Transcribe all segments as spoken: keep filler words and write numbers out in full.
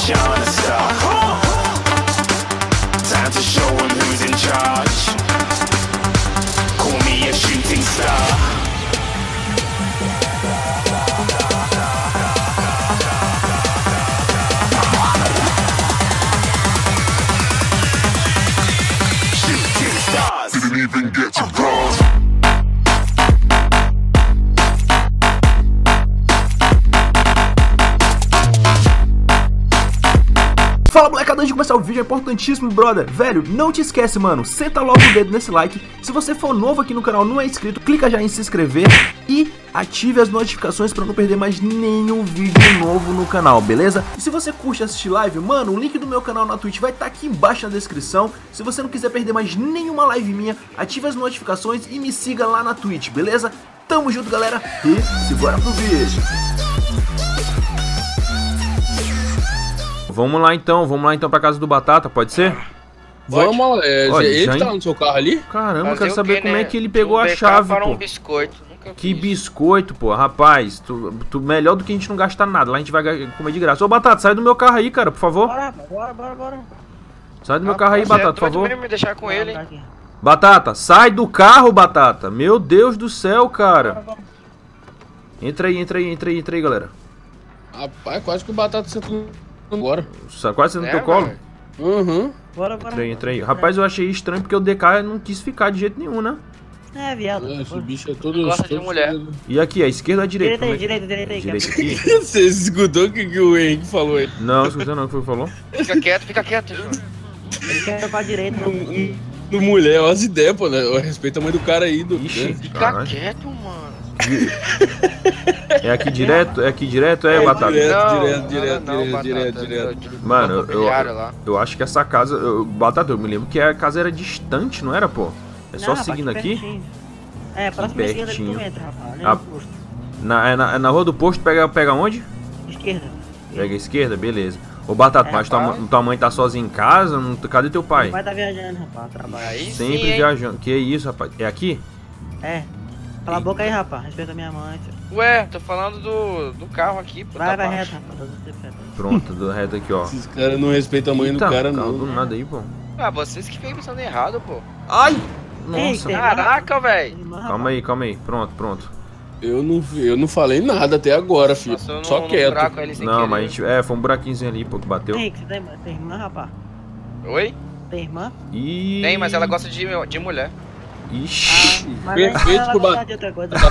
shine a star. Time to show 'em who's in charge. Call me a shooting star. Shooting stars. Didn't even get to bronze. Fala molecada, antes de começar o vídeo é importantíssimo, brother. Velho, não te esquece, mano, senta logo o dedo nesse like. Se você for novo aqui no canal, não é inscrito, clica já em se inscrever e ative as notificações pra não perder mais nenhum vídeo novo no canal, beleza? E se você curte assistir live, mano, o link do meu canal na Twitch vai estar aqui embaixo na descrição. Se você não quiser perder mais nenhuma live minha, ative as notificações e me siga lá na Twitch, beleza? Tamo junto, galera, e simbora pro vídeo. Vamos lá então, vamos lá então pra casa do Batata, pode ser? Pode. Vamos, é, Olha, ele já... tá no seu carro ali? Caramba, eu quero o saber quê, como né? é que ele pegou Um a B K chave, para pô. um biscoito. Nunca Que fiz. biscoito, pô, rapaz, tu, tu, melhor do que a gente não gastar nada, lá a gente vai comer de graça. Ô Batata, sai do meu carro aí, cara, por favor. Bora, bora, bora, bora. Sai do meu Ah, carro aí, você Batata, é por doido favor. mesmo me deixar com ele. Tá aqui. Batata, sai do carro, Batata. Meu Deus do céu, cara. Entra aí, entra aí, entra aí, entra aí, galera. Rapaz, quase que o Batata sentou agora. Quase no É, teu colo. mano. Uhum. Bora, bora. Entra aí, entra aí. Rapaz, eu achei estranho porque o D K não quis ficar de jeito nenhum, né? É, viado. É, esse bicho é todo... Gosta de todo mulher. todo- E aqui, a esquerda ou a direita? Direita aí, Como é que- direita, direita aí. Direita cara. aqui? Você escutou o que, que o Henrique falou aí? Não, escutei não, o que foi que falou? Fica quieto, fica quieto, João. Ele quer pra direita. No mulher, olha as ideias, pô, né? Eu respeito a mãe do cara aí. Do... Ixi, né? Fica caralho. quieto, mano. É aqui direto? É aqui direto? É, Batata? direto. Não, direto, não, direto, não, direto, Batata, direto, direto. eu- Mano, eu, imobiliário lá. eu acho que essa casa... Eu, Batata, eu me lembro que a casa era distante, não era, pô? É só Não, rapaz, seguindo aqui? pertinho. É, próxima esquerda que tu pertinho. entra, rapaz. Ali Ah. no posto. Na, é na, é na rua do posto, pega, pega onde? Esquerda. Pega a esquerda, beleza. Ô Batata, É, mas tua, rapaz. mãe- tua mãe tá sozinha em casa? Não, cadê teu pai? Meu pai tá viajando, rapaz, trabalho. Aí Sempre sim, hein? viajando. Que isso, rapaz? É aqui? É. Cala a boca aí, rapaz. Respeita a minha mãe. Tio. Ué, tô falando do, do carro aqui, pô. Vai, tá vai baixo. reto, rapaz. Tô dando tempo. Pronto, do reto aqui, ó. Esses caras não respeitam a mãe Eita, do cara, carro não. do nada aí, pô. Ah, vocês que ficam pensando errado, pô. Ai! Ei, Nossa. tem- Caraca, velho. Calma aí, calma aí. Pronto, pronto. Eu não, eu não falei nada até agora, filho. Passou no, Só no quieto. buraco ali sem Não, querer. mas a gente... É, foi um buraquinhozinho ali, pô, que bateu. Ei, você tem, tem irmã, rapaz? Oi? Tem irmã? Ih... Tem, mas ela gosta de, de mulher. Ixi... Mas Perfeito ela pro gosta Bat- de outra coisa.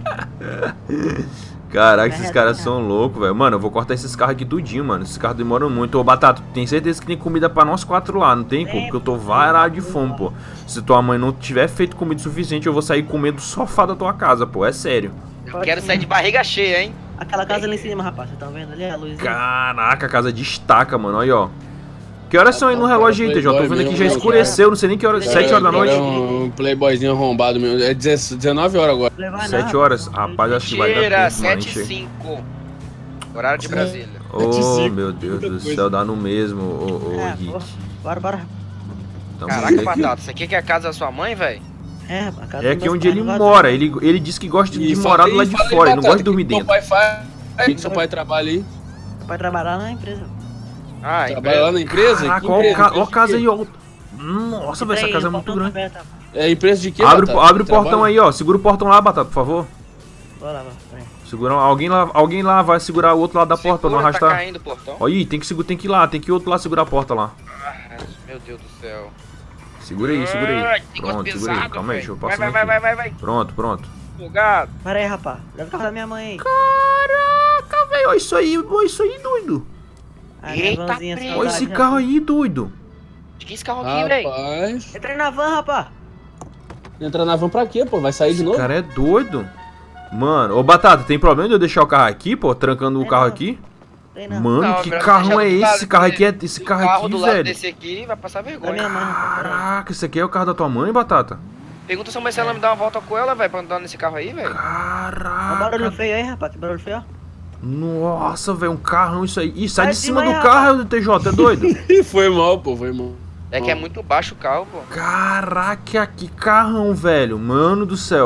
Caraca, esses É, caras é. são loucos, velho. Mano, eu vou cortar esses carros aqui tudinho, mano. Esses carros demoram muito. Ô, Batata, tem certeza que tem comida pra nós quatro lá, não tem? Pô? Tem, Porque eu tô pô. varado de fome, pô. Se tua mãe não tiver feito comida suficiente, eu vou sair comendo do sofá da tua casa, pô. É sério. Eu Pode quero sim. sair de barriga cheia, hein? Aquela casa ali em cima, rapaz. Vocês estão vendo ali a luz? Caraca, a casa destaca, mano. Aí, ó. Que horas são aí no Tá, relógio aí, tá, T J? Tô vendo aqui mesmo, já né, escureceu, não sei nem que horas. Cara, Sete horas da Cara, noite? É um playboyzinho arrombado mesmo. É dezenove horas agora. Levar Sete horas? Rapaz, acho que vai dar Mentira, tempo, mano. sete e Chega. cinco. Horário de Brasília. Oh, meu Deus do Muita coisa. céu, dá no mesmo, ô, ô, É, Rick. porra. Bora, bora. Então, Caraca, vamos ver aqui. Batata, isso aqui que é a casa da sua mãe, velho? É, rapaz. a casa É dos aqui meus onde pais ele não mora. gosta, Ele, ele disse que gosta de E morar fala- do lado e de fala aí, fora, ele não Batata, gosta de dormir o que dentro. Seu pai faz? O que que seu pai trabalha aí? não. Meu pai trabalhar na empresa. Ah, Trabalha lá na empresa? Caraca, Que ó, empresa? ó a Empresa casa de aí, ó. Nossa, velho, essa Peraí, casa é o muito portão tá grande. aberto, rapaz. quê? É empresa de quê, Abre, o- Batata? abre o portão Trabalha? aí, ó. Segura o portão lá, Batata, por favor. Bora lá, peraí. Segura, alguém lá, alguém lá vai segurar o outro lado da porta pra não Segura, arrastar. Tá caindo o portão. Ó, aí, tem que, segu- tem que ir lá, tem que ir outro lá segurar a porta lá. Ah, meu Deus do céu. Segura aí, segura Ai, aí. que negócio Pronto, segura aí. pesado, Calma aí, velho. deixa eu Vai, passar vai, vai, aqui. vai, vai, vai. Pronto, pronto. Bugado. Pera aí, rapaz. Leva o carro da minha mãe aí. Caraca, velho, olha isso aí, olha isso aí, doido. A minha Eita, vanzinha preto. Olha saudade, esse carro rapaz. aí, doido. De que esse carro aqui, velho? Rapaz. Entra aí na van, rapaz. Entrar na van pra quê, pô? Vai sair de Esse novo? cara é doido. Mano, ô Batata, tem problema de eu deixar o carro aqui, pô? Trancando o Tem carro não. aqui? Tem não. Mano, Não, que melhor carrão deixar é do esse? lado Esse carro aqui é. desse- Esse O carro carro aqui, do lado velho. desse aqui vai passar Da minha vergonha. mãe, rapaz. Pera aí. Caraca, esse aqui é o carro da tua mãe, Batata? Pergunta se a mãe se ela me dá uma volta com ela, velho, pra andar nesse carro aí, velho. Olha o barulho Caraca. feio aí, rapaz. Que barulho feio, ó. Nossa, velho, um carrão isso aí. Ih, sai Sai de de cima do manhã, carro, T J, é doido? Foi mal, pô, foi mal. É que é muito baixo o carro, pô. Caraca, que carrão, velho. Mano do céu.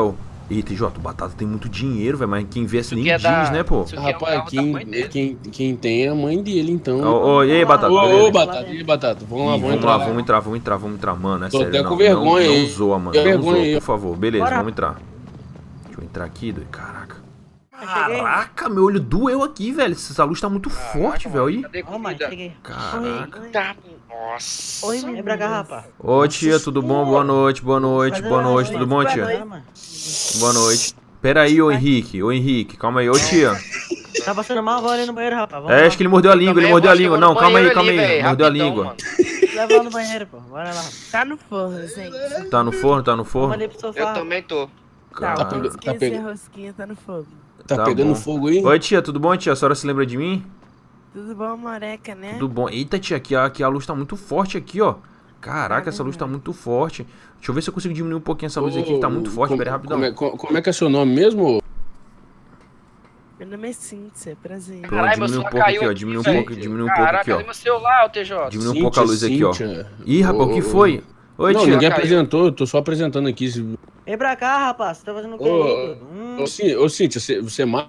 Ih, T J, o Batata tem muito dinheiro, velho, mas quem vê assim nem quer diz, dar- né, pô? Isso aqui é um Rapaz, carro da mãe quem, dele. quem, quem tem é a mãe dele, então. Ô, ô, e aí, Batata, Ô, beleza? ô, Batata, e aí, Batata? Vamos lá, Ih, vamos vamos entrar. lá, vamos entrar, vamos entrar, vamos entrar, mano, é Tô sério, até não, com vergonha não, aí. não zoa, mano, Tô não vergonha zoa, aí. por favor, beleza, Bora. vamos entrar. Deixa eu entrar aqui, doido, caraca. Cheguei. Caraca, meu olho doeu aqui, velho, essa luz tá muito forte, velho, aí. Cadê Ó, mano, comida? cheguei. Caraca. Tá, nossa. Oi, Vem pra cá, rapaz. Ô, tia, tudo bom? Boa noite, boa noite, Fazer boa uma noite, tudo bom, noite, tia? boa noite. Boa noite. Pera aí, ô Henrique, ô Henrique, calma aí, ô tia. Tá passando mal agora aí no banheiro, rapaz. Vamos É, lá. acho que ele mordeu a língua, ele Também mordeu a acho que eu língua. vou Não, no calma aí, banheiro calma ali, aí, velho, mordeu a rapidão, língua. mano. Leva lá no banheiro, pô. Bora lá. Tá no forno, gente. Tá no forno, tá no Vamos forno? ali pro sofá. Eu também tô. Tá, Cara. o pegando- rosquinha tá sem pegando. rosquinha tá no fogo. Tá, Tá pegando bom. fogo aí? Oi, tia, tudo bom, tia? A senhora se lembra de mim? Tudo bom, moreca, né? Tudo bom. Eita, tia, aqui a, aqui a luz tá muito forte aqui, ó. Caraca, essa luz tá muito forte. Deixa eu ver se eu consigo diminuir um pouquinho essa luz aqui, que tá muito forte. Como- Pera aí, rapidão. Como é, co- como é que é seu nome mesmo? Meu nome é Cíntia, prazer. Pronto, Caralho, meu diminui um celular pouco caiu aqui, ó. aqui, Diminui um velho. pouco, diminui um pouco Caraca, aqui, ó. cadê meu celular, o T J? Diminui um pouco a luz Cíntia, aqui, ó. Cíntia. Ih, rapaz, o que Ô, foi? Oi, Não, tia. ninguém caiu. apresentou, eu tô só apresentando aqui. Se- Vem pra cá, rapaz. Você tá fazendo o que Ô, aí, doido? Hum. Ô, Cíntia, ô, Cíntia, você, você mata?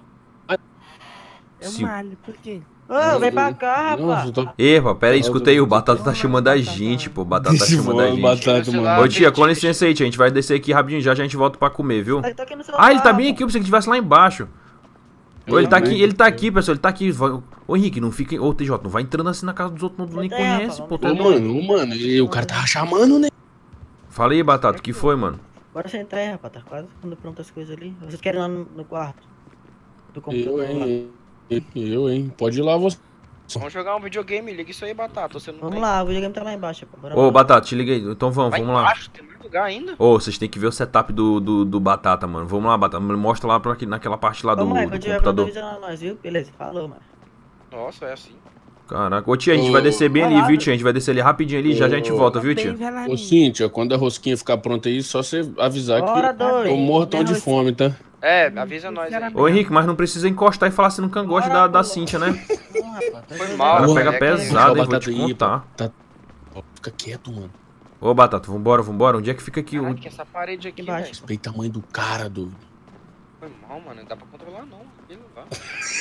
Eu Sim. malho, por quê? Ô, vem pra cá, Não, rapaz. eu tô... Ih, rapaz, pera aí, Eu escuta aí, o tô- Batata tá chamando a gente, pô. O Batata tá Esse chamando a bom, gente. Batata, mano. Ô, tia, com licença aí, tia. A gente vai descer aqui rapidinho já, já a gente volta pra comer, viu? Tá aqui no sofá, Ah, ele tá bem rapaz. aqui, eu pensei que estivesse lá embaixo. Ô, ele tá aqui, ele tá aqui, pessoal, ele tá aqui. Vai- Ô, Henrique, não fica. Ô, T J, não vai entrando assim na casa dos outros, não nem Volta aí, conhece, rapaz, pô. Ô, Tá doido. mano, ô, mano, e o cara tava chamando, né? Fala aí, Batata, o que foi, mano? Bora sentar aí, rapaz. Tá quase ficando pronto as coisas ali. Vocês querem ir lá no, no quarto? Do Eu, computador lá. hein? Eu, hein? Pode ir lá você. Vamos jogar um videogame, liga isso aí, Batata. Você não Vamos tem. lá, o videogame tá lá embaixo, pô. Bora Ô, lá. Batata, te liguei. Então vamos, Vai vamos lá. embaixo, tem mais lugar ainda? Ô, vocês têm que ver o setup do, do, do Batata, mano. Vamos lá, Batata. Mostra lá pra aqui, naquela parte lá do, Vamos lá, do quando tiver pronto, computador. avisa nós, viu? Beleza, falou, mano. Nossa, é assim. Caraca. Ô, tia, a gente Ô, vai descer bem ali, vai lá, viu, tia? A gente vai descer ali rapidinho ali, já já a gente Ô, volta, viu, Bem tia? velarinho. Ô, Cíntia, quando a rosquinha ficar pronta aí, só você avisar Bora, que doido. eu morro tão de fome, tá? É, avisa nós aí. Ô, Henrique, mas não precisa encostar e falar assim no cangote da, da Cintia, né? Não, rapaz, tá Foi jogando. mal, O cara Porra, pega é que- pesado, hein? Vou Batata te aí, contar. Tá... Ó, fica quieto, mano. Ô, Batata, vambora, vambora. Onde é que fica aqui? Caraca, O- que essa parede aqui, Embaixo. velho. Respeita a mãe do cara, doido. Foi mal, mano. Não dá pra controlar, não. Ele não dá.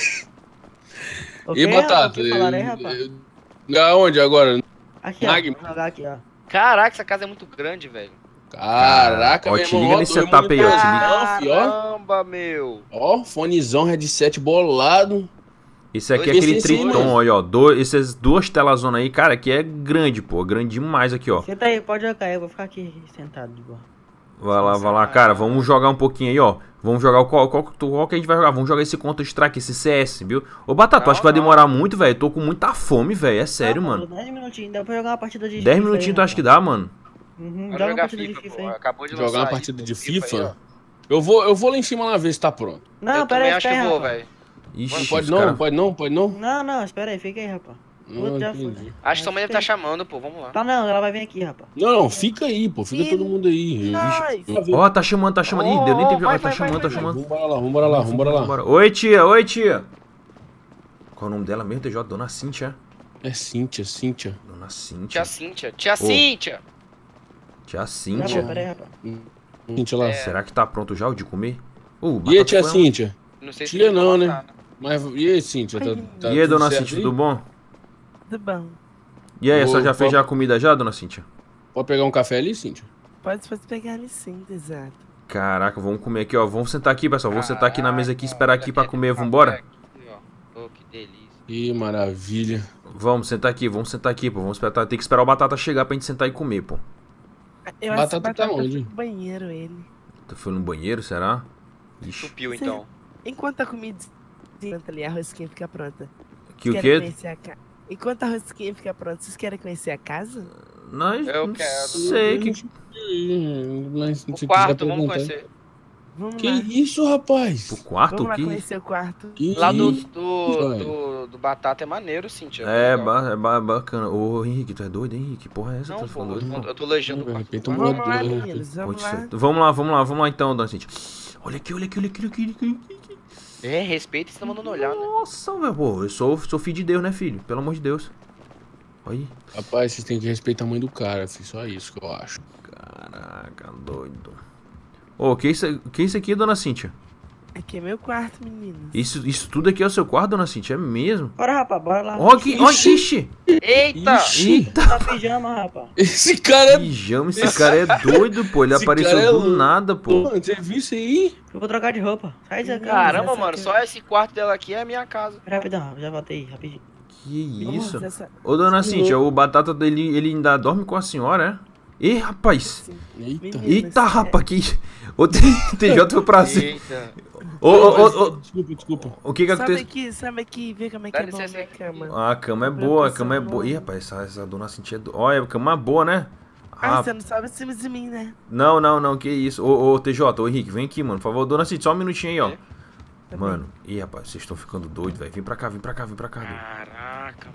Ô, E quem é, rapaz? Batata? O que falaram aí, rapaz? eh, Aonde agora? Aqui, ó. Magno. Vou jogar aqui, ó. Caraca, essa casa é muito grande, velho. Caraca, Ó, meu te irmão, liga ó, nesse dois setup aí, ó, te liga. monitorzão, fi, ó. Caramba, meu. Ó, fonezão, headset bolado. Esse aqui é Esse aquele sim, Triton, mano. olha, ó. Do, essas duas telazonas aí, cara, aqui é grande, pô. Grande demais aqui, ó. Senta aí, pode jogar aí. Eu vou ficar aqui sentado de boa. Vai lá, vai lá, cara. Vamos jogar um pouquinho aí, ó. Vamos jogar o qual, qual, qual que a gente vai jogar? Vamos jogar esse Counter-Strike, esse C S, viu? Ô, Batata, Não, acho que vai não. demorar muito, velho. Tô com muita fome, velho. É sério, Tá, mano. dez minutinhos, dá pra jogar uma partida de dez FIFA minutinhos aí, tu acha que rapaz. dá, mano? Uhum, Vamos joga uma jogar partida de FIFA, FIFA pô. aí. Acabou de Jogar lançar uma aí, partida pô, de aí, FIFA? Eu vou, eu vou lá em cima lá ver se tá pronto. Não, eu pera também aí, acho que espera aí, vou, rapaz. velho. Ixi, Não pode os não, cara- pode não, pode não. Não, não, espera aí, fica aí, rapaz. Outro já Ah, foi. entendi. Acho que sua mãe deve estar chamando, pô. Vamos lá. Tá não, ela vai vir aqui, rapaz. Não, não, fica aí, pô. Fica Ih, todo mundo aí. nós. Eu- Ó, tá chamando, tá chamando. Ih, deu nem Ô, tempo de vai, jogar. Tá vai, chamando, vai, tá vai. chamando. Vambora lá, vambora lá, vambora lá. Vambora. Oi, tia, oi, tia. Qual é o nome dela mesmo, T J? Dona Cíntia. É Cíntia, Cíntia. Dona Cíntia. Tia Cíntia. Tia Cíntia. Tia Já Cíntia. vou, pera aí, rapaz. Cíntia lá. Será que tá pronto já o de comer? Ô, E aí, Batata tia foi Cíntia? Não sei se Tia ele não, vai né? botar, Mas e aí, Cíntia? Tá, tá E aí, tudo dona certo Cíntia, aí? tudo bom? Tudo bom. E aí, a Ô, senhora já fez pode- já a comida já, dona Cíntia? Pode pegar um café ali, Cíntia? Pode, pode pegar ali sim, exato. Caraca, vamos comer aqui, ó. Vamos sentar aqui, pessoal. Vamos sentar aqui na mesa aqui, Caraca, esperar aqui pra aquele comer. café Vambora? aqui, ó. Ô, que delícia. Ih, maravilha. Vamos sentar aqui, vamos sentar aqui, pô. Vamos esperar. Tem que esperar o Batata chegar pra gente sentar e comer, pô. Eu Batata acho que tá batata onde? foi pro banheiro, ele. Tu foi no banheiro, será? Ixi. Supiu, então. Enquanto a comida enquanto ali a rosquinha fica pronta. Que o Vocês querem quê? conhecer a ca... Enquanto a rosquinha fica pronta, vocês querem conhecer a casa? Nós Eu não quero. sei que... Ih, mas se O quiser quarto, vamos perguntar- conhecer. Vamos Que lá. isso, rapaz? O quarto? Vamos lá Que... conhecer o quarto. Que Lá do, isso? do, Vai. do, do Batata é maneiro, Cíntia. É, legal. ba é ba bacana. Ô, Henrique, tu é doido, hein, Henrique? Porra é essa? Não, Tá pô, ficando doido? eu, eu tô elogiando o De quarto. repente, um Vamos lá, morador, né? meninos, vamos Pode lá. ser. Vamos lá, vamos lá, vamos lá então, dona Cíntia. Olha aqui, olha aqui, olha aqui, olha aqui, olha aqui. É, respeita e você tá mandando olhar, né? Nossa, velho, pô, eu sou, sou filho de Deus, né, filho? Pelo amor de Deus. Olha aí. Rapaz, vocês têm que respeitar a mãe do cara, filho. Só isso que eu acho. Caraca, doido. Ô, que isso, que isso aqui, dona Cíntia? Aqui é meu quarto, menino. Isso, isso tudo aqui é o seu quarto, dona Cíntia? É mesmo? Bora, rapaz, bora lá. Ó, que... Ó, ixi! Eita! Eita! Tá pijama, rapaz. Esse cara é... Pijama, esse cara é doido, pô. Ele Esse apareceu cara é do louco. nada, pô. Mano, você viu isso aí? Eu vou trocar de roupa. Sai da cama. Caramba, essa mano, aqui- só esse quarto dela aqui é a minha casa. Pera, rapidão, já voltei, rapidinho. Que isso? Nossa, essa- Ô, dona Cíntia, o Batata dele, ele ainda dorme com a senhora, é? Ih, rapaz! Eita. Menino, Eita, esse é- rapaz, que... O T J foi pra cima. Eita. Ô, ô, ô, ô, Desculpa, desculpa. o que que Sabe aconteceu? aqui, sabe aqui, vê como é que Dá é bom licença minha aí. cama. A cama é Comprei boa, a uma cama é pessoa boa. Ih, nova. rapaz, essa, essa dona Cintia é... do- Olha, a cama é boa, né? Ah, Ah, você não sabe em cima de mim, né? não, não, não, que isso. Ô, ô, T J, ô, Henrique, vem aqui, mano. Por favor, dona Cintia, só um minutinho aí, ó. Tá Mano, ih, rapaz, vocês estão ficando doidos, velho. Vem pra cá, vem pra cá, vem pra cá, doido. Caraca.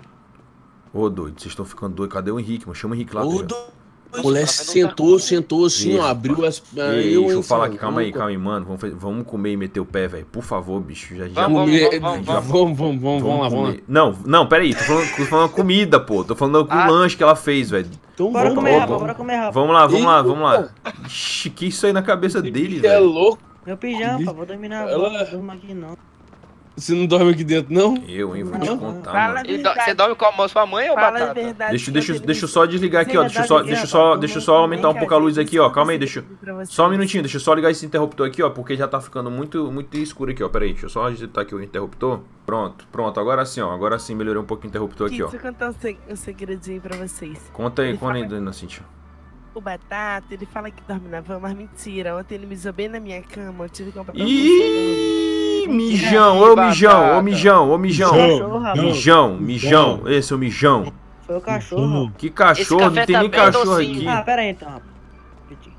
Ô, doido, vocês estão ficando doidos. Cadê o Henrique, mano? Chama o Henrique lá, Ô, T J. do- O moleque sentou, sentou assim, Isso, ó, abriu as... Ei, Ah, deixa eu hein, falar Sal, aqui, calma aí, vamos- calma aí, mano. Vamos, fazer- vamos comer e meter o pé, velho. Por favor, bicho. Já, já... Vamos, Comer- vamos, já- vamos, Vamos, vamos, vamos, vamos lá, vamos lá. comer. Não, não, pera aí. Tô falando, tô falando comida, pô. Tô falando do Ah. lanche que ela fez, velho. Então Bora vamos, comer, vamos, rapaz, vamos. bora comer, rapaz. Vamos lá, vamos lá, Eita. vamos lá. Ixi, que isso aí na cabeça dele, É velho. louco. Meu pijama, pá, vou dormir na Ela- rua, não durmo aqui não. Você não dorme aqui dentro, não? Eu, hein, vou te Não. contar, Fala mano. Ele do- Você dorme com a sua mãe ou Fala a batata? verdade. Deixa, que deixa, eu tenho- deixa eu só desligar aqui, ó. Deixa eu só, deixa eu só, deixa eu só aumentar um pouco a luz aqui, ó. Calma aí, deixa eu... Só um minutinho, deixa eu só ligar esse interruptor aqui, ó, porque já tá ficando muito, muito escuro aqui, ó. Pera aí, deixa eu só ajeitar aqui o interruptor. Pronto, pronto, agora sim, ó. Agora sim melhorei um pouco o interruptor aqui, ó. Deixa eu contar um seg- um segredinho pra vocês. Conta aí, Ele conta aí, fala- dona Cintia. O Batata, ele fala que dorme na van, mas mentira. Ontem ele me zoou bem na minha cama, eu tive que comprar pra você. Ih, mijão, ô mijão, ô mijão, ô mijão. Cachorro, rapaz. Mijão, mijão, esse é o mijão. Foi o cachorro, rapaz. Que cachorro, Esse não tem café nem tá bem cachorro docinho. aqui. Ah, pera aí então, rapaz. Rapidinho.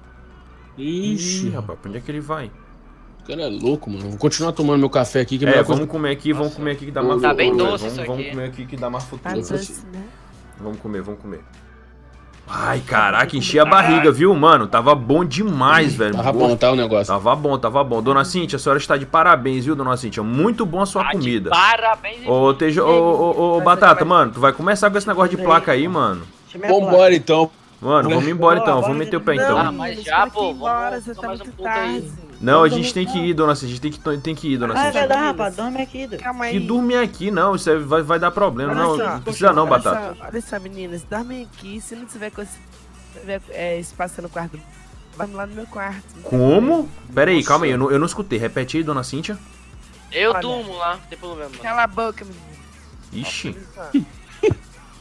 Ixi, Ih, rapaz, pra onde é que ele vai? o cara é louco, mano. Vou continuar tomando meu café aqui, que É, minha vamos coisa... comer aqui, vamos comer aqui que dá mais Tá bem futuro, doce velho. isso Vamos, vamos aqui. comer aqui que dá mais Tá futuro. doce, né? Vamos comer, vamos comer. Ai, caraca, enchi a barriga, viu, mano? Tava bom demais, velho. Tava Boa- bom, tá o negócio. Tava bom, tava bom. Dona Cíntia, a senhora está de parabéns, viu, dona Cíntia? Muito bom a sua Tá de comida. Parabéns. Ô, Tejo, ô, ô, ô, ô, Batata, mano, tu vai começar com esse negócio de placa aí, mano? Deixa eu me Vambora então. Mano, vamos embora então, Bora, vamos meter o pé bora, então. Ah, mas menino, já, você pô, tem que ir embora, vamos- você tá mais um muito pouco aí. tarde. Não, a gente tem que ir, dona Cíntia, a gente tem que, tem que ir, dona Ah, é Cíntia. verdade, rapaz, dorme aqui, doido. Calma aí. Que dormir aqui, não, isso aí vai, vai dar problema. Olha Não, só, não precisa não, olha Batata. Só, olha só, meninas, dormem aqui. Se não tiver, coisa- tiver é, espaço no quarto, vamos lá no meu quarto. Como? Pera aí, calma aí, eu não, eu não escutei. Repete aí, dona Cíntia. Eu Olha. durmo lá, não tem problema. mano. Cala a boca, menino. Ixi. Olha só.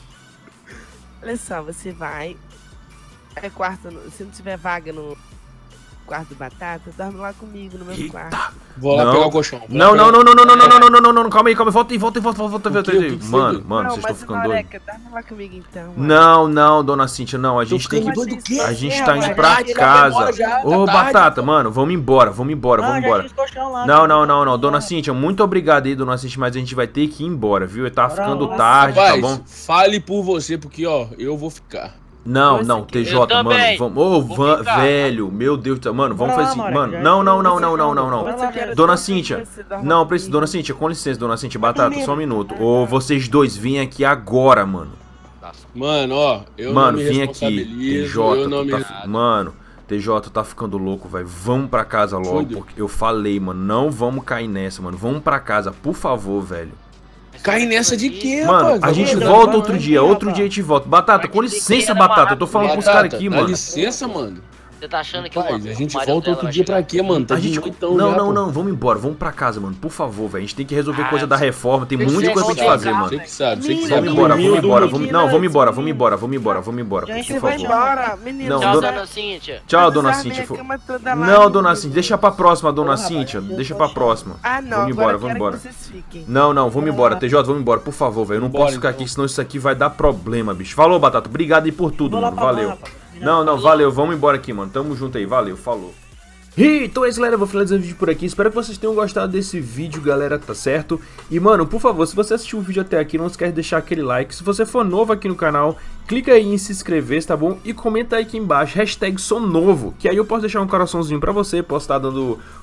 Olha só, você vai. É quarto, no- se não tiver vaga no quarto do Batata, dorme lá comigo no meu quarto. Vou lá Não. pegar o colchão. Vou lá Não, pegar- não, não, não, não, não, não, não, não, não, não, não, calma aí, calma aí, volta aí, volta aí, volta, volta, volta, volta quê? O aí. que que você Mano, viu? mano, não, vocês estão mas ficando doidos. Noreca, dorme lá comigo então. mano. Não, não, dona Cíntia, não, a Tô gente tem ficando que... doido o quê? A gente É, tá indo rapaz, pra já tira a casa. memória já, Ô, tá tarde. Batata, mano, vamos embora, vamos embora, Não, vamos já embora. tinha os colchão lá, Não, cara. não, não, não, dona Cíntia, muito obrigado aí, dona Cíntia, mas a gente vai ter que ir embora, viu? Tá Bora ficando lá. tarde, tá Rapaz, bom? fale por você, porque, ó, eu vou ficar. Não, Eu não, sei que- T J, Eu mano, também. vamos... Ô, Vou van- ficar. velho, meu Deus do céu, mano, vamos Bora fazer lá, assim, Moreca, mano, já- não, não, não, já- não, não, não, não. Bora lá, Você quer- já- Dona você Cíntia, dorme não, comigo. preciso, dona Cíntia, com licença, dona Cíntia, Batata, também. só um minuto. Ô, vocês dois, vêm aqui agora, mano. Mano, ó, eu Mano, não me vem aqui, T responsabilizo, J, eu não tu me... tá... Mano, T J tá ficando louco, velho. Vamos pra casa logo, Fudeu. porque eu falei, mano, não vamos cair nessa, mano. Vamos pra casa, por favor, velho. Cai nessa de quê, Mano, rapaz? a gente Vai, volta vai, outro vai, dia, vai, outro rapaz. dia a gente volta. Batata, Vai com ter licença, que ir Batata, eu tô amarrar falando com pros Batata, caras aqui, dá mano. licença, mano. Você tá achando que Rapaz, o a gente marido volta dela outro vai dia chegar pra quê, mano? Tá A gente... de noitão Não, já, não, pô. não, vamos embora, vamos pra casa, mano, por favor, velho. A gente tem que resolver Ah, coisa da você- reforma, tem você muita coisa pra gente volta fazer, em casa, mano. Você que sabe, você que Menino, sabe. Vamos embora, vamos Dormiu, embora, dormiu. vamos... Não, vamos embora, vamos embora, vamos embora, vamos embora, Já por encheu Vai favor. embora, menino. Não, Tchau, dona- dona Cíntia. Tchau, dona Usar Cíntia. minha cama toda lá, Não, menino. dona Cíntia, deixa pra próxima, dona Porra, rapaz, Cíntia, eu deixa tô pra achando. próxima. Ah, não. Vamos embora, agora eu vamos quero embora. que vocês fiquem. Não, não, vamos embora. T J, vamos embora, por favor, velho. Eu não Bora, posso ficar então. aqui, senão isso aqui vai dar problema, bicho. Falou, Batata. Obrigado aí por tudo, Vou lá mano. pra Valeu. lá, rapaz. Não, não, valeu. Vamos embora aqui, mano. Tamo junto aí. Valeu, falou. E então é isso, galera, eu vou finalizar o vídeo por aqui. Espero que vocês tenham gostado desse vídeo, galera, tá certo? E, mano, por favor, se você assistiu o vídeo até aqui, não esquece de deixar aquele like. Se você for novo aqui no canal, clica aí em se inscrever, tá bom? E comenta aí aqui embaixo, hashtag sou novo, que aí eu posso deixar um coraçãozinho pra você, posso estar dando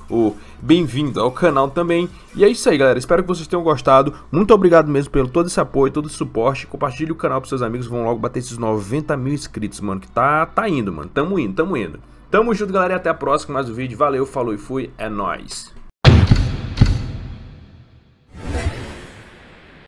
o bem-vindo ao canal também. E é isso aí, galera, espero que vocês tenham gostado. Muito obrigado mesmo pelo todo esse apoio, todo esse suporte. Compartilhe o canal pros seus amigos, vão logo bater esses noventa mil inscritos, mano, que tá, tá indo, mano, tamo indo, tamo indo. Tamo junto, galera, e até a próxima, mais um vídeo. Valeu, falou e fui, é nóis.